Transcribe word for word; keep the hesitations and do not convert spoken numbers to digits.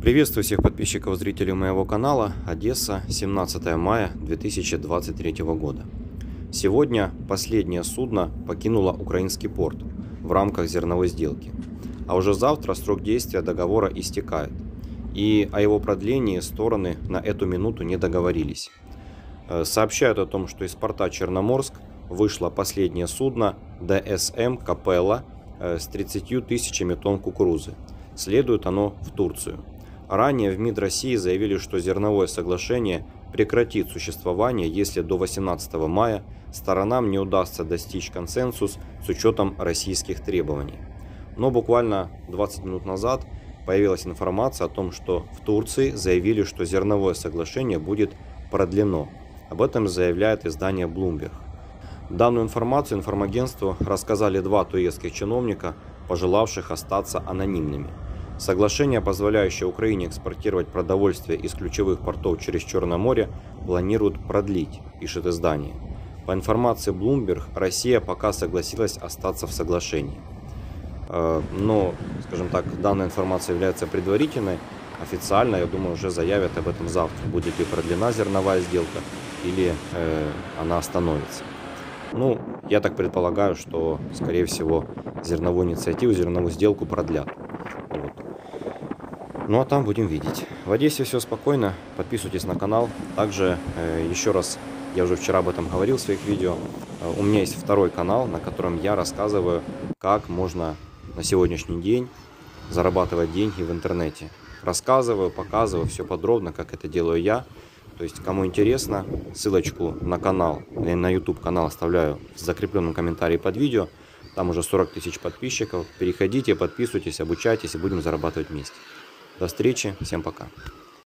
Приветствую всех подписчиков и зрителей моего канала. Одесса, семнадцатое мая две тысячи двадцать третьего года. Сегодня последнее судно покинуло украинский порт в рамках зерновой сделки. А уже завтра срок действия договора истекает. И о его продлении стороны на эту минуту не договорились. Сообщают о том, что из порта Черноморск вышло последнее судно дэ эс эм «Капелла» с тридцатью тысячами тонн кукурузы. Следует оно в Турцию. Ранее в МИД России заявили, что зерновое соглашение прекратит существование, если до восемнадцатого мая сторонам не удастся достичь консенсус с учетом российских требований. Но буквально двадцать минут назад появилась информация о том, что в Турции заявили, что зерновое соглашение будет продлено. Об этом заявляет издание Bloomberg. Данную информацию информагентству рассказали два турецких чиновника, пожелавших остаться анонимными. Соглашение, позволяющее Украине экспортировать продовольствие из ключевых портов через Черное море, планируют продлить, пишет издание. По информации Bloomberg, Россия пока согласилась остаться в соглашении. Но, скажем так, данная информация является предварительной. Официально, я думаю, уже заявят об этом завтра. Будет ли продлена зерновая сделка или э, она остановится. Ну, я так предполагаю, что, скорее всего, зерновую инициативу, зерновую сделку продлят. Вот. Ну, а там будем видеть. В Одессе все спокойно. Подписывайтесь на канал. Также, э, еще раз, я уже вчера об этом говорил в своих видео. Э, у меня есть второй канал, на котором я рассказываю, как можно на сегодняшний день зарабатывать деньги в интернете. Рассказываю, показываю все подробно, как это делаю я. То есть, кому интересно, ссылочку на канал, на YouTube канал оставляю в закрепленном комментарии под видео. Там уже сорок тысяч подписчиков. Переходите, подписывайтесь, обучайтесь и будем зарабатывать вместе. До встречи, всем пока.